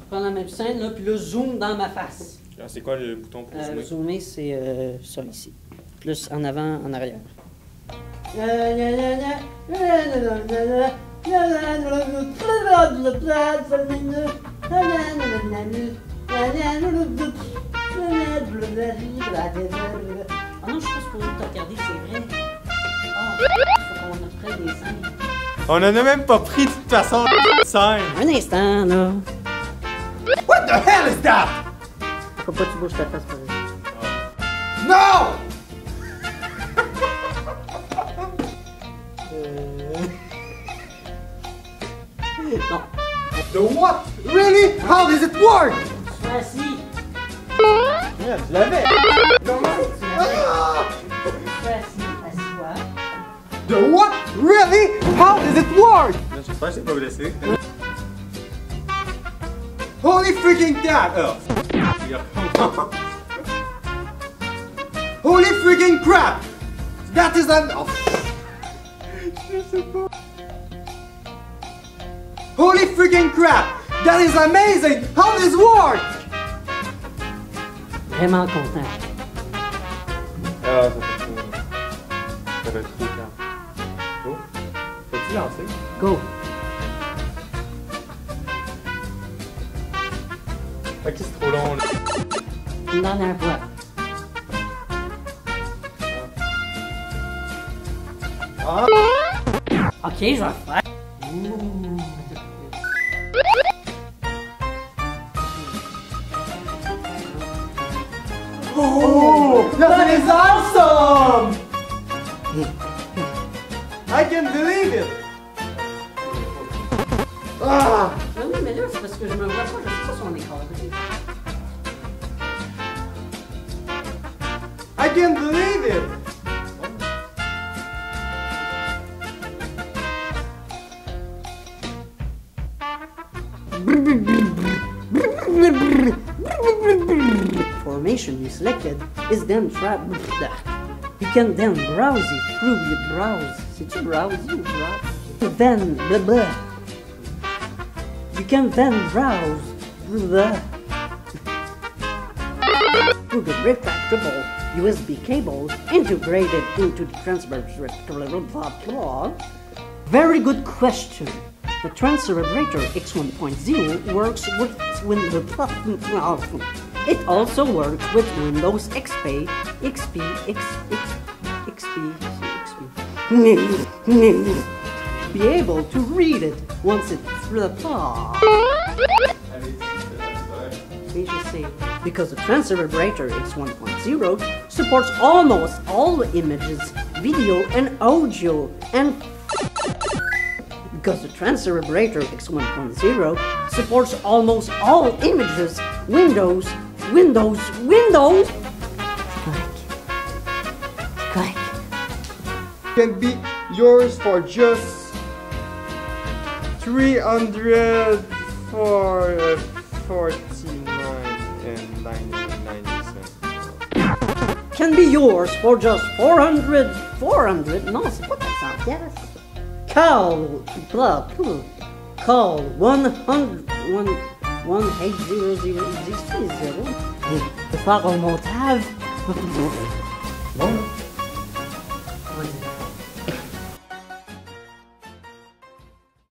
prends la même scène, là, puis là, zoom dans ma face. C'est quoi le bouton pour zoomer? Zoomer, c'est ça ici. Plus en avant, en arrière. Ah non, je suis pas supposé te regarder, c'est vrai. Ah, faut qu'on prenne des scènes. On en a même pas pris de toute façon scène. Un instant, là. What the hell is that? Faut pas que tu bouges ta face, par exemple. No! Non. The what? Really? How does it work? Tu es assis. Yeah, je l'avais. Comment? Tu es assis. Assis-toi. The what? Really? How does it work? J'espère que c'est pas blessé. Holy freaking cat! Oh. Holy freaking crap! That is an... Oh. Je sais pas. Holy freaking crap! That is amazing! How does this work? Vraiment content. Ah, ça fait trop. Ça fait trop calme. Go. Peux-tu lancer? Go. Ok, c'est trop long là. Une dernière fois. Ah! Ok, je vais faire. Oh! That is awesome! I can't believe it! Ah! Ah oui, mais là, c'est parce que je me vois pas, je sais pas si on est cadré. I can't believe it! Formation you selected is then trapped. You can then browse it through your browse. C'est-tu browse ou browse? Then blah blah. You can then browse through the retractable USB cables integrated into the transfer. Very good question. The Transcerebrator X1.0 works with Windows. It also works with Windows XP, Be able to read it once it's because the Transcerebrator X1.0 supports almost all images, video, and audio, and because the Transcerebrator X1.0 supports almost all images, Windows. Click. Can be yours for just 349 and 99 cents. Can be yours for just 400, no, c'est pas 400 piastres. Call 1-800-0. Pour faire un montage. Bon.